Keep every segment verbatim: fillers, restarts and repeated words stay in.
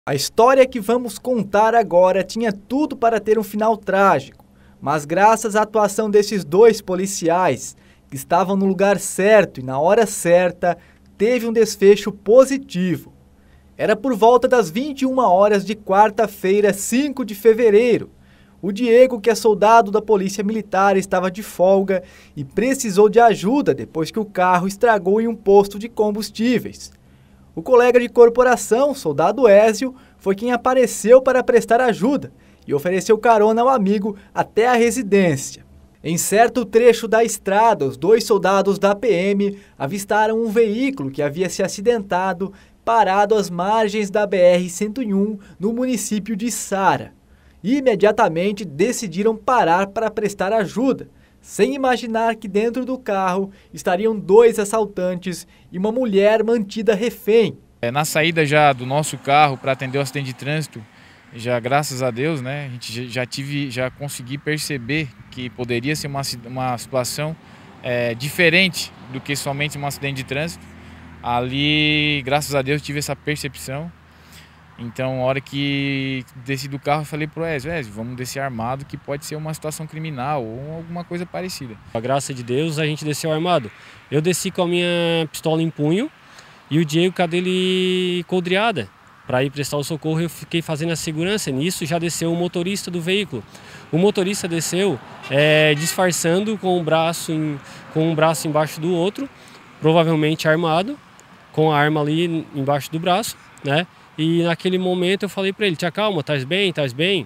A história que vamos contar agora tinha tudo para ter um final trágico, mas graças à atuação desses dois policiais, que estavam no lugar certo e na hora certa, teve um desfecho positivo. Era por volta das vinte e uma horas de quarta-feira, cinco de fevereiro. O Diego, que é soldado da Polícia Militar, estava de folga e precisou de ajuda depois que o carro estragou em um posto de combustíveis. O colega de corporação, soldado Ézio, foi quem apareceu para prestar ajuda e ofereceu carona ao amigo até a residência. Em certo trecho da estrada, os dois soldados da P M avistaram um veículo que havia se acidentado parado às margens da B R cento e um no município de Sara. Imediatamente decidiram parar para prestar ajuda, sem imaginar que dentro do carro estariam dois assaltantes e uma mulher mantida refém. É, na saída já do nosso carro para atender o acidente de trânsito, já graças a Deus, né, a gente já tive, já consegui perceber que poderia ser uma, uma situação é, diferente do que somente um acidente de trânsito. Ali, graças a Deus, tive essa percepção. Então, na hora que desci do carro, eu falei pro Ézio, Ézio, vamos descer armado, que pode ser uma situação criminal ou alguma coisa parecida. Com a graça de Deus, a gente desceu armado. Eu desci com a minha pistola em punho e o Diego com a dele coldreada. Para ir prestar o socorro, eu fiquei fazendo a segurança. Nisso já desceu o motorista do veículo. O motorista desceu é, disfarçando com o braço em, com um braço embaixo do outro, provavelmente armado, com a arma ali embaixo do braço, né? E naquele momento eu falei para ele, te acalma, estás bem, estás bem?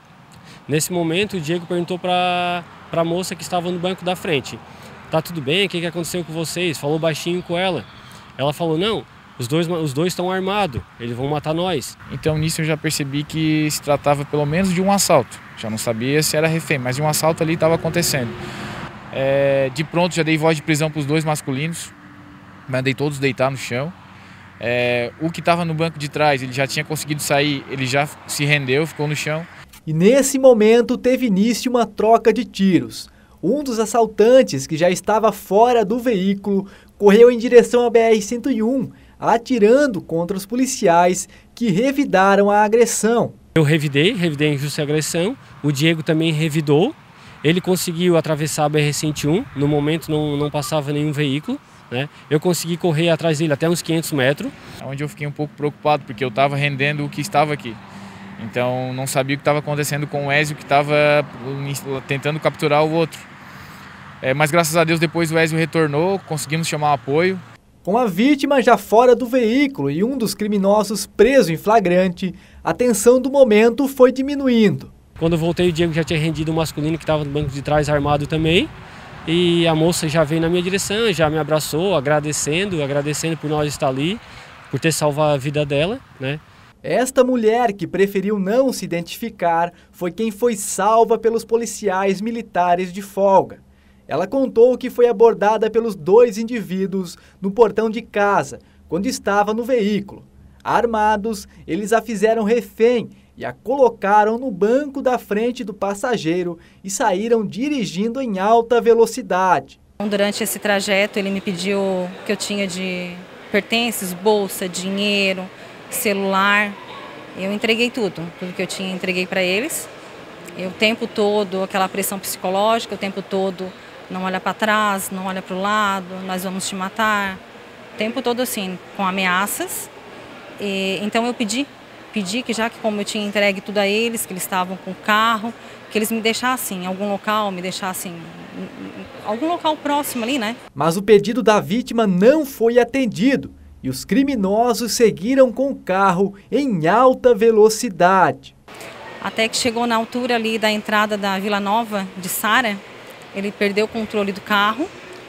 Nesse momento o Diego perguntou para a moça que estava no banco da frente, tá tudo bem, o que, que aconteceu com vocês? Falou baixinho com ela. Ela falou, não, os dois os dois estão armados, eles vão matar nós. Então nisso eu já percebi que se tratava pelo menos de um assalto. Já não sabia se era refém, mas de um assalto ali estava acontecendo. É, de pronto já dei voz de prisão para os dois masculinos, mandei todos deitar no chão. É, o que estava no banco de trás, ele já tinha conseguido sair, ele já se rendeu, ficou no chão. E nesse momento teve início uma troca de tiros. Um dos assaltantes, que já estava fora do veículo, correu em direção à B R cento e um, atirando contra os policiais que revidaram a agressão. Eu revidei, revidei a injusta agressão, o Diego também revidou. Ele conseguiu atravessar a B R cento e um, no momento não, não passava nenhum veículo. Né? Eu consegui correr atrás dele até uns quinhentos metros. Onde eu fiquei um pouco preocupado, porque eu estava rendendo o que estava aqui. Então não sabia o que estava acontecendo com o Ézio, que estava tentando capturar o outro. É, mas graças a Deus depois o Ézio retornou, conseguimos chamar apoio. Com a vítima já fora do veículo e um dos criminosos preso em flagrante, a tensão do momento foi diminuindo. Quando eu voltei, o Diego já tinha rendido o masculino que estava no banco de trás armado também. E a moça já veio na minha direção, já me abraçou, agradecendo, agradecendo por nós estar ali, por ter salvado a vida dela, né? Esta mulher, que preferiu não se identificar, foi quem foi salva pelos policiais militares de folga. Ela contou que foi abordada pelos dois indivíduos no portão de casa, quando estava no veículo. Armados, eles a fizeram refém e a colocaram no banco da frente do passageiro e saíram dirigindo em alta velocidade. Durante esse trajeto ele me pediu o que eu tinha de pertences, bolsa, dinheiro, celular. Eu entreguei tudo, tudo que eu tinha entreguei para eles. E o tempo todo aquela pressão psicológica, o tempo todo não olha para trás, não olha para o lado, nós vamos te matar. O tempo todo assim, com ameaças. E, então eu pedi. Pedi que já que como eu tinha entregue tudo a eles, que eles estavam com o carro, que eles me deixassem em algum local, me deixassem em algum local próximo ali, né? Mas o pedido da vítima não foi atendido e os criminosos seguiram com o carro em alta velocidade. Até que chegou na altura ali da entrada da Vila Nova de Sara, ele perdeu o controle do carro,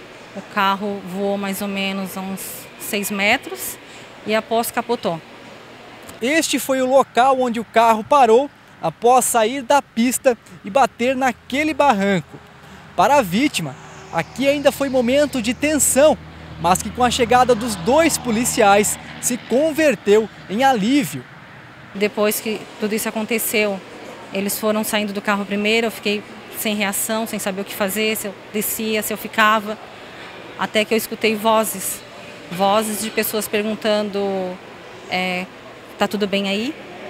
o carro voou mais ou menos a uns seis metros e após capotou. Este foi o local onde o carro parou após sair da pista e bater naquele barranco. Para a vítima, aqui ainda foi momento de tensão, mas que com a chegada dos dois policiais se converteu em alívio. Depois que tudo isso aconteceu, eles foram saindo do carro primeiro, eu fiquei sem reação, sem saber o que fazer, se eu descia, se eu ficava, até que eu escutei vozes, vozes de pessoas perguntando... É, tá tudo bem aí?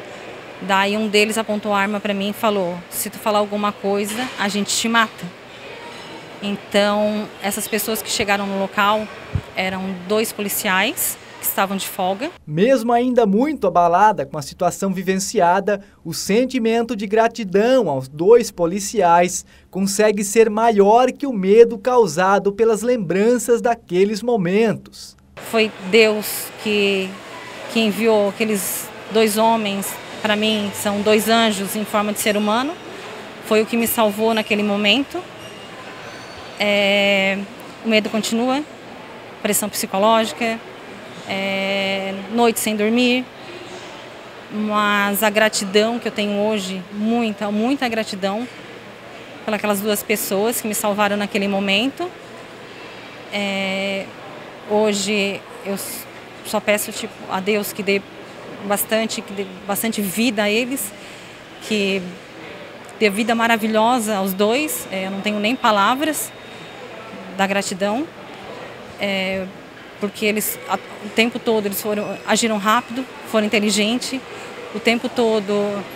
Daí um deles apontou a arma para mim e falou: se tu falar alguma coisa, a gente te mata. Então, essas pessoas que chegaram no local eram dois policiais que estavam de folga. Mesmo ainda muito abalada com a situação vivenciada, o sentimento de gratidão aos dois policiais consegue ser maior que o medo causado pelas lembranças daqueles momentos. Foi Deus que, que enviou aqueles dois homens, para mim são dois anjos em forma de ser humano, foi o que me salvou naquele momento. É, o medo continua, pressão psicológica, é, noite sem dormir, mas a gratidão que eu tenho hoje, muita, muita gratidão pelas duas pessoas que me salvaram naquele momento. É, hoje eu só peço tipo, a Deus que dê bastante, que dê bastante vida a eles, que dê vida maravilhosa aos dois. É, eu não tenho nem palavras da gratidão, é, porque eles o tempo todo eles foram agiram rápido, foram inteligentes, o tempo todo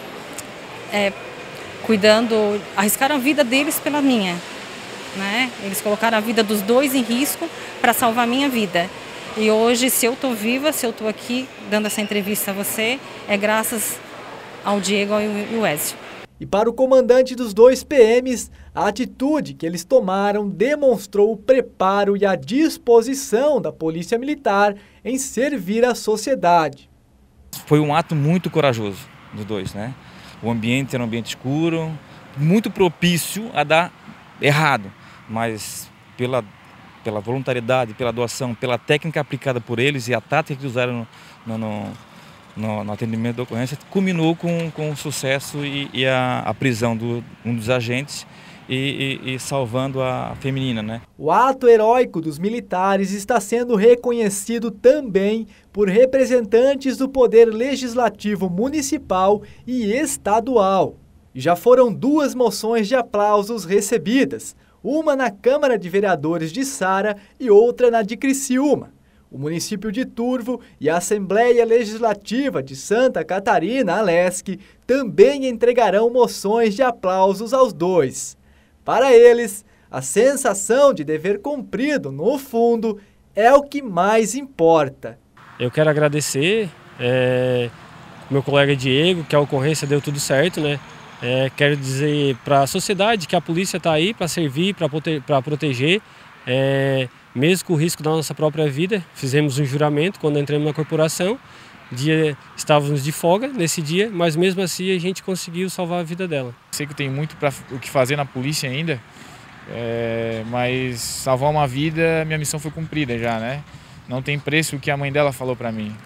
é, cuidando, arriscaram a vida deles pela minha, né? Eles colocaram a vida dos dois em risco para salvar a minha vida. E hoje, se eu estou viva, se eu estou aqui dando essa entrevista a você, é graças ao Diego e ao Ezio. E para o comandante dos dois P Ms, a atitude que eles tomaram demonstrou o preparo e a disposição da Polícia Militar em servir à sociedade. Foi um ato muito corajoso dos dois, né? O ambiente era um ambiente escuro, muito propício a dar errado, mas pela, pela voluntariedade, pela doação, pela técnica aplicada por eles e a tática que usaram no, no, no, no atendimento da ocorrência, culminou com, com o sucesso e, e a, a prisão de um dos agentes e, e, e salvando a feminina, né? O ato heróico dos militares está sendo reconhecido também por representantes do Poder Legislativo Municipal e Estadual. E já foram duas moções de aplausos recebidas, uma na Câmara de Vereadores de Sara e outra na de Criciúma. O município de Turvo e a Assembleia Legislativa de Santa Catarina, Alesc, também entregarão moções de aplausos aos dois. Para eles, a sensação de dever cumprido, no fundo, é o que mais importa. Eu quero agradecer é, meu colega Diego, que a ocorrência deu tudo certo, né? É, quero dizer para a sociedade que a polícia está aí para servir, para prote proteger, é, mesmo com o risco da nossa própria vida. Fizemos um juramento quando entramos na corporação, dia, estávamos de folga nesse dia, mas mesmo assim a gente conseguiu salvar a vida dela. Sei que tem muito pra, o que fazer na polícia ainda, é, mas salvar uma vida, minha missão foi cumprida já, né? Não tem preço o que a mãe dela falou para mim.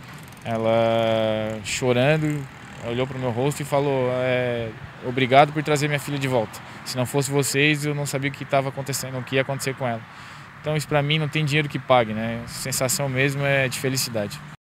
Ela, chorando, olhou para o meu rosto e falou: é, obrigado por trazer minha filha de volta. Se não fosse vocês, eu não sabia o que estava acontecendo, o que ia acontecer com ela. Então isso para mim não tem dinheiro que pague, né? A sensação mesmo é de felicidade.